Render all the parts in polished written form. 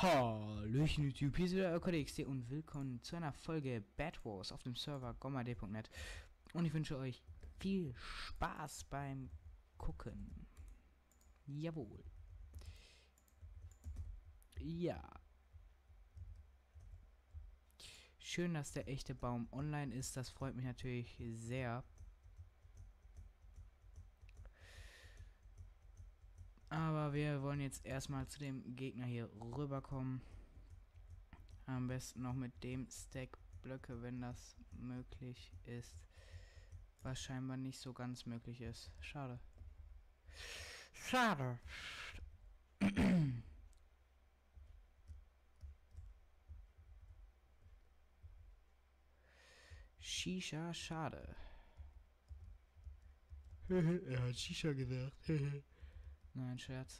Hallöchen YouTube, hier ist wieder EuCodeXD und willkommen zu einer Folge Bad Wars auf dem Server gommad.net und ich wünsche euch viel Spaß beim Gucken. Jawohl. Ja. Schön, dass der echte Baum online ist, das freut mich natürlich sehr. Aber wir wollen jetzt erstmal zu dem Gegner hier rüberkommen. Am besten noch mit dem Stack Blöcke, wenn das möglich ist. Was scheinbar nicht so ganz möglich ist. Schade. Schade. Shisha, schade. Er hat Shisha gesagt. Nein, Scherz.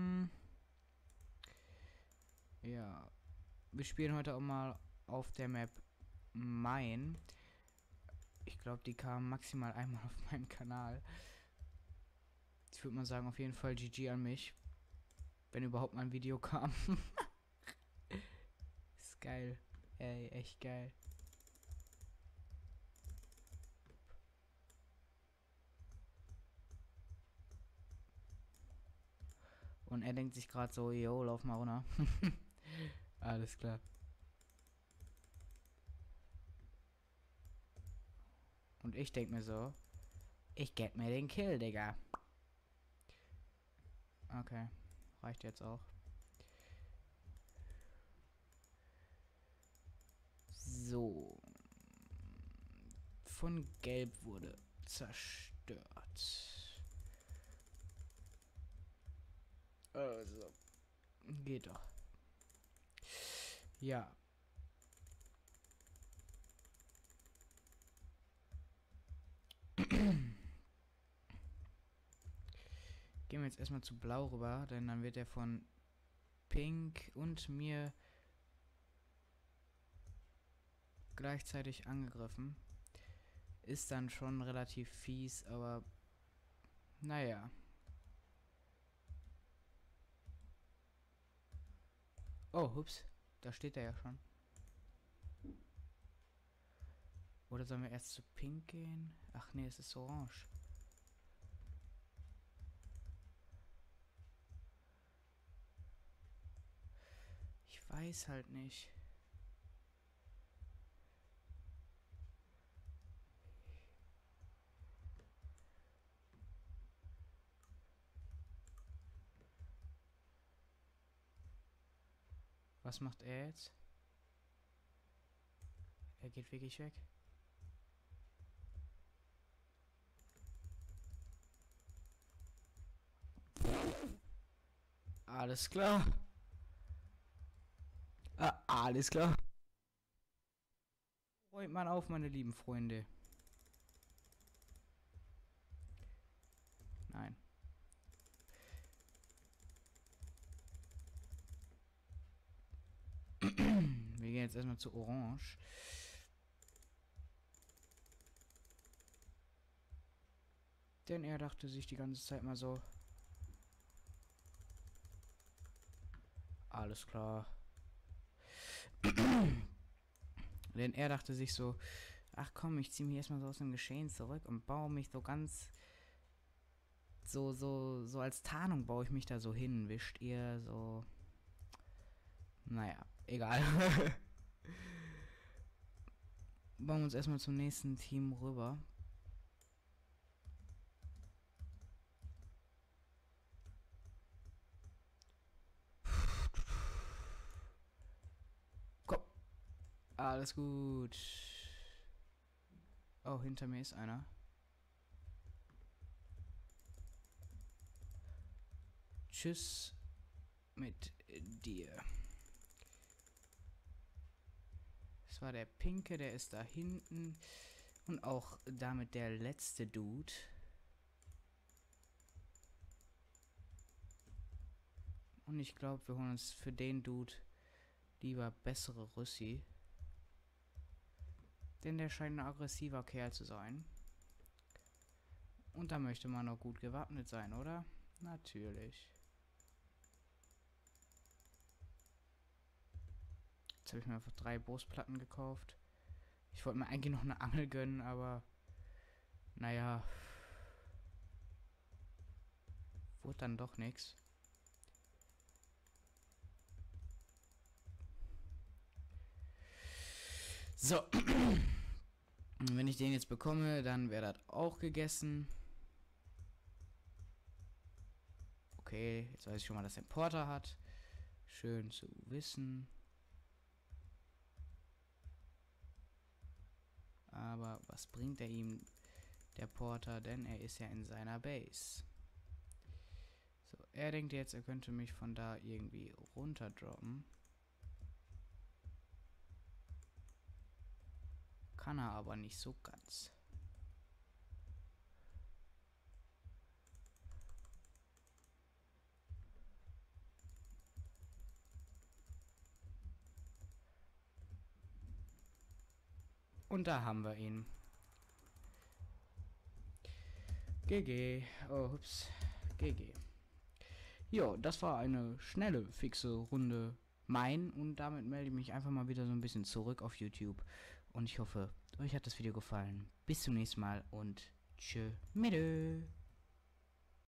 Ja. Wir spielen heute auch mal auf der Map Main. Ich glaube, die kam maximal einmal auf meinem Kanal. Ich würde mal sagen, auf jeden Fall GG an mich. Wenn überhaupt mal ein Video kam. Ist geil. Ey, echt geil. Und er denkt sich gerade so, yo, lauf mal runter. Alles klar. Und ich denke mir so, ich get mir den Kill, Digga. Okay, reicht jetzt auch. So. Von Gelb wurde zerstört. Also. Geht doch. Ja. Gehen wir jetzt erstmal zu Blau rüber, denn dann wird er von Pink und mir gleichzeitig angegriffen. Ist dann schon relativ fies, aber naja. Oh, hups. Da steht er ja schon. Oder sollen wir erst zu Pink gehen? Ach nee, es ist Orange. Ich weiß halt nicht. Was macht er jetzt? Er geht wirklich weg. Alles klar. Ah, alles klar. Räumt mal auf, meine lieben Freunde. Nein. Wir gehen jetzt erstmal zu Orange. Denn er dachte sich die ganze Zeit mal so. Alles klar. Denn er dachte sich so, ach komm, ich ziehe mich erstmal so aus dem Geschehen zurück und baue mich so ganz so als Tarnung baue ich mich da so hin. Wischt ihr so. Naja, egal. Bauen wir uns erstmal zum nächsten Team rüber. Komm. Alles gut. Oh, hinter mir ist einer. Tschüss mit dir. Das war der Pinke, der ist da hinten. Und auch damit der letzte Dude. Und ich glaube, wir holen uns für den Dude lieber bessere Rüssi. Denn der scheint ein aggressiver Kerl zu sein. Und da möchte man auch gut gewappnet sein, oder? Natürlich. Jetzt habe ich mir einfach 3 Brustplatten gekauft. Ich wollte mir eigentlich noch eine Angel gönnen, aber naja, wurde dann doch nichts. So. Und wenn ich den jetzt bekomme, dann wäre das auch gegessen. Okay, jetzt weiß ich schon mal, dass er einen Porter hat. Schön zu wissen. Aber was bringt er ihm, der Porter? Denn er ist ja in seiner Base. So, er denkt jetzt, er könnte mich von da irgendwie runterdroppen. Kann er aber nicht so ganz. Und da haben wir ihn. GG. Oh, hups. GG. Jo, das war eine schnelle, fixe Runde Mein. Und damit melde ich mich einfach mal wieder so ein bisschen zurück auf YouTube. Und ich hoffe, euch hat das Video gefallen. Bis zum nächsten Mal und tschö mit.